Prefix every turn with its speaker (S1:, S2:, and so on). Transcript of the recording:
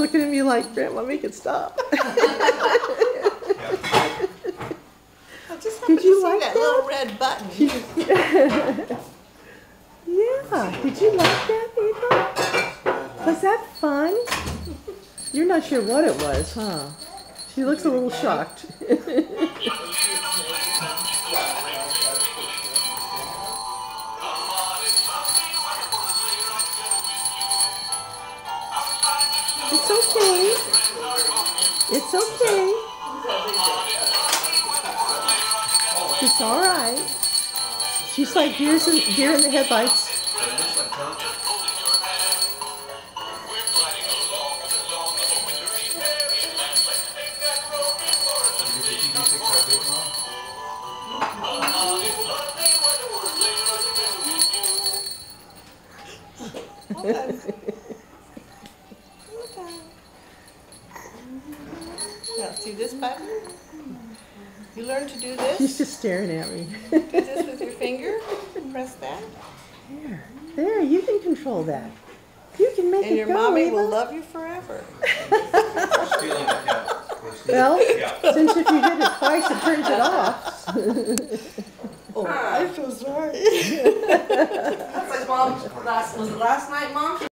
S1: looking at me like, Grandma, make it stop.
S2: I just happened to see that little red button.
S1: Yeah, did you like that, Ava? Was that fun? You're not sure what it was, huh? She looks a little shocked. It's okay. It's okay. It's all right. She's like deer in the headlights.
S2: Now, see this button? You learn to do this?
S1: She's just staring at me.
S2: Do this with your finger. Press that.
S1: There, you can control that. You can make
S2: and
S1: it
S2: your
S1: go,
S2: mommy
S1: Ava.
S2: will love you forever.
S1: Well, since if you hit it twice, it turns it off.
S2: Oh, I feel sorry.
S3: That's like Mom, was it last night, Mom?